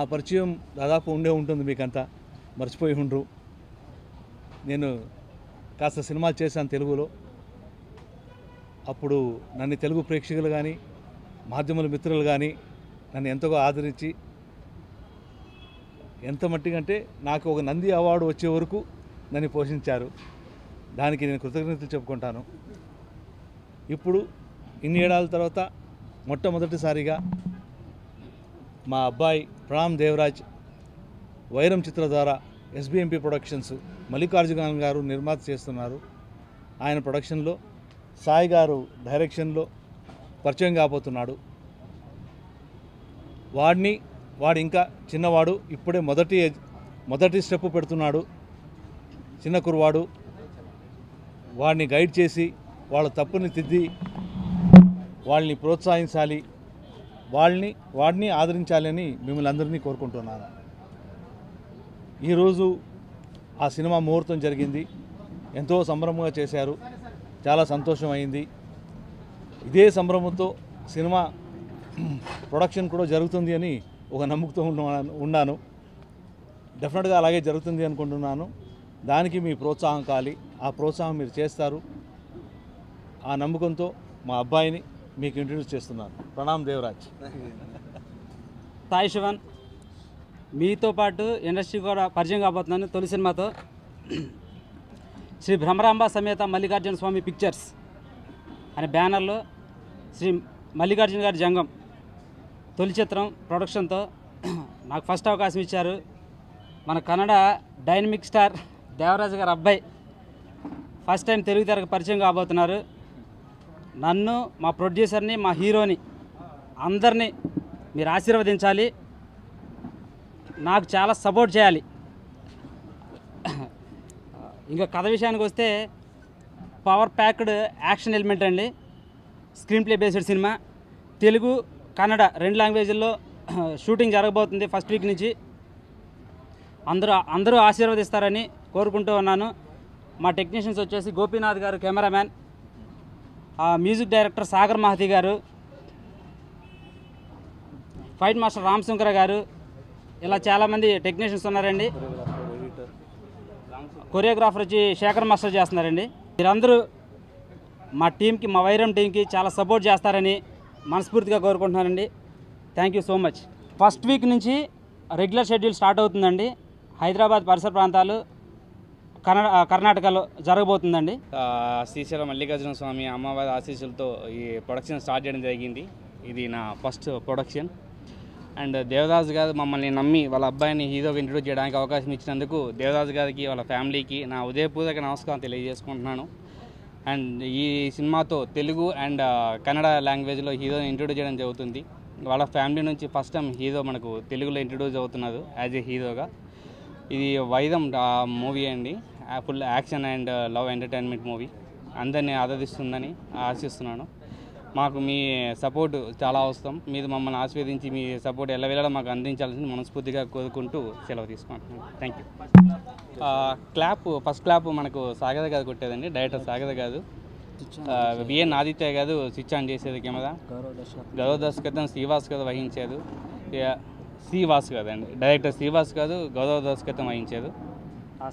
పరిచయం దాదాపు ఉండే ఉంటుంది, మీకంతా మర్చిపోయి ఉండరు. నేను కాస్త సినిమాలు చేశాను తెలుగులో. అప్పుడు నన్ను తెలుగు ప్రేక్షకులు కానీ మాధ్యముల మిత్రులు కానీ నన్ను ఎంతగా ఆదరించి, ఎంత మట్టికంటే నాకు ఒక నంది అవార్డు వచ్చే వరకు నన్ను పోషించారు. దానికి నేను కృతజ్ఞతలు చెప్పుకుంటాను. ఇప్పుడు ఇన్ని ఏడాల తర్వాత మొట్టమొదటిసారిగా మా అబ్బాయి ప్రణామ్ దేవరాజ్ వైరం చిత్ర ద్వారా ఎస్బిఎంపి ప్రొడక్షన్స్ మల్లికార్జున గారు నిర్మాత చేస్తున్నారు. ఆయన ప్రొడక్షన్లో సాయి గారు డైరెక్షన్లో పరిచయం కాబోతున్నాడు. వాడు ఇంకా చిన్నవాడు, ఇప్పుడే మొదటి స్టెప్ పెడుతున్నాడు. చిన్న కుర్రవాడు. వాడిని గైడ్ చేసి వాళ్ళ తప్పుని తిద్ది వాళ్ళని ప్రోత్సహించాలి, వాడిని ఆదరించాలని మిమ్మల్ని అందరినీ కోరుకుంటున్నాను. ఈరోజు ఆ సినిమా ముహూర్తం జరిగింది. ఎంతో సంబరంగా చేశారు. చాలా సంతోషం అయింది. ఇదే సంబరంతో సినిమా ప్రొడక్షన్ కూడా జరుగుతుంది అని ఒక నమ్మకంతో ఉన్నాను. డెఫినెట్గా అలాగే జరుగుతుంది అనుకుంటున్నాను. దానికి మీ ప్రోత్సాహం కావాలి. ఆ ప్రోత్సాహం మీరు చేస్తారు. ఆ నమ్మకంతో మా అబ్బాయిని మీకు ఇంట్రడ్యూస్ చేస్తున్నాను. ప్రణామ్ దేవరాజ్. సాయి శివన్ మీతో పాటు ఇండస్ట్రీ కూడా పరిచయం కాబోతున్నాను. తొలి సినిమాతో శ్రీ భ్రమరాంబ సమేత మల్లికార్జున స్వామి పిక్చర్స్ అనే బ్యానర్లో శ్రీ మల్లికార్జున గారి జంగం తొలి చిత్రం ప్రొడక్షన్తో నాకు ఫస్ట్ అవకాశం ఇచ్చారు. మన కన్నడ డైనమిక్ స్టార్ దేవరాజు గారి అబ్బాయి ఫస్ట్ టైం తెలుగు తెరకు పరిచయం కాబోతున్నారు. నన్ను, మా ప్రొడ్యూసర్ని, మా హీరోని అందరినీ మీరు ఆశీర్వదించాలి. నాకు చాలా సపోర్ట్ చేయాలి. ఇంకా కథ విషయానికి వస్తే పవర్ ప్యాక్డ్ యాక్షన్ ఎలిమెంట్ అండి. Screenplay based cinema. Telugu, Kannada 2 లాంగ్వేజ్ల్లో షూటింగ్ జరగబోతుంది ఫస్ట్ వీక్ నుంచి. అందరూ ఆశీర్వదిస్తారని కోరుకుంటూ ఉన్నాను. మా టెక్నీషియన్స్ వచ్చేసి Gopinath garu cameraman, music director Sagar Mahati garu, fight master రామశంకర గారు, ఇలా చాలామంది టెక్నీషియన్స్ ఉన్నారండి. కొరియోగ్రాఫర్ వచ్చి శేఖర్ మాస్టర్ చేస్తున్నారండి. మీరందరూ మా టీంకి, మా వైరం టీంకి చాలా సపోర్ట్ చేస్తారని మనస్ఫూర్తిగా కోరుకుంటున్నానండి. Thank you so much. First week నుంచి రెగ్యులర్ షెడ్యూల్ స్టార్ట్ అవుతుందండి. హైదరాబాద్ పరిసర ప్రాంతాలు, కర్ణాటకలో జరగబోతుందండి. శ్రీశైలం మల్లికార్జున స్వామి అమ్మవారి ఆశీస్సులతో ఈ ప్రొడక్షన్ స్టార్ట్ చేయడం జరిగింది. ఇది నా ఫస్ట్ ప్రొడక్షన్. అండ్ దేవదాస్ గారు మమ్మల్ని నమ్మి వాళ్ళ అబ్బాయిని హీరోగా ఇంట్రడ్యూస్ చేయడానికి అవకాశం ఇచ్చినందుకు దేవదాస్ గారికి, వాళ్ళ ఫ్యామిలీకి నా ఉదయపూర్వక నమస్కారం తెలియజేసుకుంటున్నాను. అండ్ ఈ సినిమాతో తెలుగు అండ్ కన్నడ లాంగ్వేజ్లో హీరోని ఇంట్రడ్యూస్ చేయడం జరుగుతుంది. వాళ్ళ ఫ్యామిలీ నుంచి ఫస్ట్ టైం హీరో మనకు తెలుగులో ఇంట్రడ్యూస్ అవుతున్నారు యాజ్ ఏ హీరోగా. ఇది వైరం మూవీ అండి. Full action and love entertainment movie. అందరినీ ఆదరిస్తుందని ఆశిస్తున్నాను. మాకు మీ సపోర్ట్ చాలా అవసరం. మీరు మమ్మల్ని ఆశీర్వదించి మీ సపోర్ట్ ఎల్లవేళలా మాకు అందించాల్సింది మనస్ఫూర్తిగా కోరుకుంటూ సెలవు తీసుకుంటున్నాను. Thank you. ఫస్ట్ క్లాప్ మనకు సాగర్ గారు కొట్టేదండి. డైరెక్టర్ సాగర్ గారు, విఎన్ ఆదిత్య గారు స్విచ్ ఆన్ చేసేది కెమెరా. గౌరవ దర్శకత్వం శ్రీవాస్ గారు వహించారు. శ్రీవాస్ గారు అండి, డైరెక్టర్ శ్రీవాస్ గారు గౌరవ దర్శకత్వం వహించారు. ఆ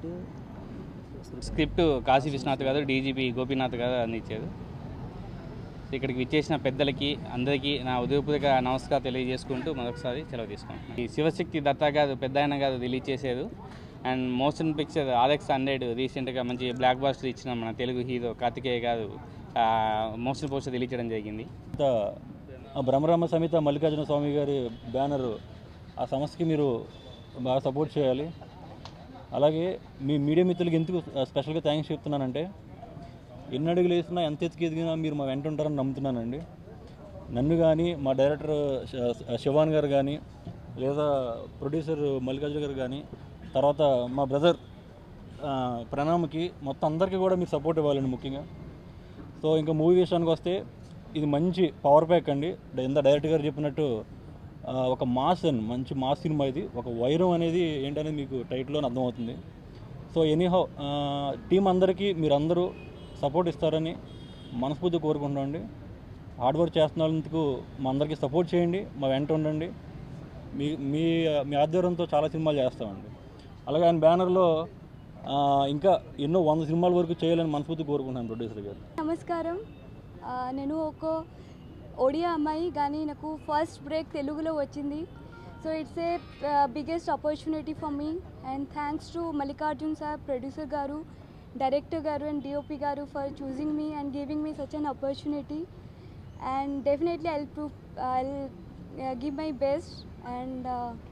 స్క్రిప్ట్ కాశీ విశ్వనాథ్ గారు, డీజీపీ గోపీనాథ్ గారు అందించారు. ఇక్కడికి విచ్చేసిన పెద్దలకి అందరికీ నా ఉదయపూర్వక నమస్కారం తెలియజేసుకుంటూ మరొకసారి సెలవు తీసుకుంటాను. ఈ శివశక్తి దత్తా గారు, పెద్ద ఆయన గారు రిలీజ్ చేశారు. అండ్ మోషన్ పిక్చర్ RX100 రీసెంట్గా మంచి బ్లాక్ బాస్టర్ ఇచ్చిన మన తెలుగు హీరో కార్తికేయ గారు మోషన్ పోస్టర్ రిలీజ్ చేయడం జరిగింది. భ్రమరాంబ సమేత మల్లికార్జున స్వామి గారి బ్యానరు, ఆ సంస్థకి మీరు బాగా సపోర్ట్ చేయాలి. అలాగే మీ మీడియా మిత్రులకి ఎందుకు స్పెషల్గా థ్యాంక్స్ చెప్తున్నానంటే, ఎన్ని అడుగులు వేసినా ఎంత ఎదిగినా మీరు మా వెంట ఉంటారని నమ్ముతున్నానండి. నన్ను కానీ, మా డైరెక్టర్ శివాన్ గారు కానీ, లేదా ప్రొడ్యూసర్ మల్లికార్జున గారు కానీ, తర్వాత మా బ్రదర్ ప్రణామ్కి, మొత్తం అందరికీ కూడా మీరు సపోర్ట్ ఇవ్వాలండి ముఖ్యంగా. సో ఇంకా మూవీ విషయానికి వస్తే, ఇది మంచి పవర్ ప్యాక్ అండి. ఎంత డైరెక్టర్ గారు చెప్పినట్టు ఒక మంచి మాస్ సినిమా. ఇది ఒక వైరం అనేది ఏంటనేది మీకు టైటిల్లో అర్థమవుతుంది. సో ఎనీహౌ టీం అందరికీ మీరందరూ సపోర్ట్ ఇస్తారని మనస్ఫూర్తిగా కోరుకుంటున్నామండి. హార్డ్ వర్క్ చేస్తున్నందుకు మా అందరికీ సపోర్ట్ చేయండి, మా వెంట ఉండండి. మీ మీ మీ ఆధ్వర్యంతో చాలా సినిమాలు చేస్తామండి. అలాగే ఆయన బ్యానర్లో ఇంకా ఎన్నో 100 సినిమాల వరకు చేయాలని మనస్ఫూర్తి కోరుకుంటున్నాను ప్రొడ్యూసర్ గారు. నమస్కారం. నేను ఒక ఒడియా అమ్మాయి కానీ నాకు ఫస్ట్ బ్రేక్ తెలుగులో వచ్చింది. So it's a biggest opportunity for me and thanks to Mallikarjun sir, producer garu, director garu and DOP garu for choosing me and giving me such an opportunity. And definitely I'll give my best and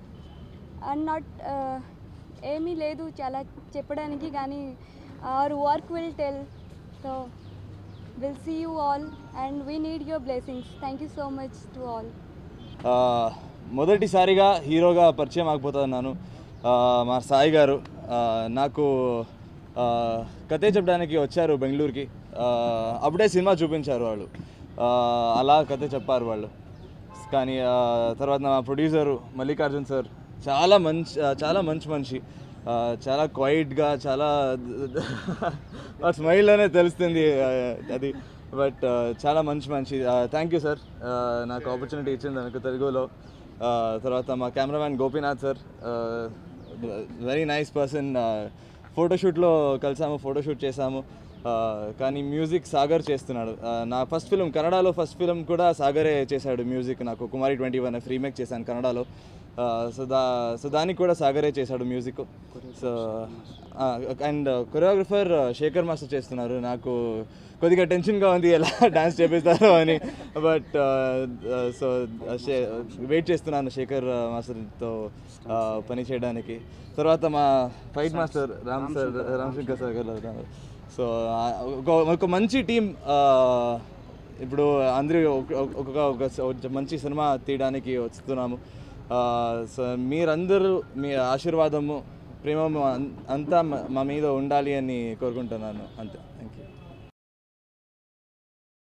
not ఏమీ లేదు చాలా చెప్పడానికి కానీ our work will tell. So we'll see you all and we need your blessings. Thank you so much to all. మొదటిసారిగా హీరోగా పరిచయం ఆగిపోతున్నాను. మా సాయి గారు నాకు కథే చెప్పడానికి వచ్చారు బెంగళూరుకి. అప్పుడే సినిమా చూపించారు వాళ్ళు, అలా కథ చెప్పారు వాళ్ళు. కానీ తర్వాత మా ప్రొడ్యూసరు మల్లికార్జున్ సార్ చాలా మంచి మనిషి, చాలా క్వైట్గా, చాలా స్మైల్లోనే తెలుస్తుంది అది, బట్ చాలా మంచి మనిషి. థ్యాంక్ యూ సార్ నాకు ఆపర్చునిటీ ఇచ్చింది నాకు తెలుగులో. తర్వాత మా cameraman Gopinath sir, very nice person. ఫోటోషూట్లో కలిసాము, ఫోటోషూట్ చేసాము. కానీ మ్యూజిక్ సాగర్ చేస్తున్నాడు. నా ఫస్ట్ ఫిలిం, కన్నడలో ఫస్ట్ ఫిలిం కూడా సాగరే చేశాడు మ్యూజిక్. నాకు కుమారి 21 రీమేక్ చేశాను కన్నడలో. సో దానికి కూడా సాగరే చేశాడు music. So and choreographer Shekar master చేస్తున్నారు. నాకు కొద్దిగా టెన్షన్గా ఉంది ఎలా డాన్స్ చేపిస్తారో అని, బట్ సో వెయిట్ చేస్తున్నాను శేఖర్ మాస్టర్తో పని చేయడానికి. తర్వాత మా fight master Ramashankar sir garu. So ఒక మంచి టీం. ఇప్పుడు అందరూ ఒక మంచి సినిమా తీయడానికి వస్తున్నాము. సో మీరందరూ మీ ఆశీర్వాదము, ప్రేమ అంతా మా మీద ఉండాలి అని కోరుకుంటున్నాను. అంతే. Thank you.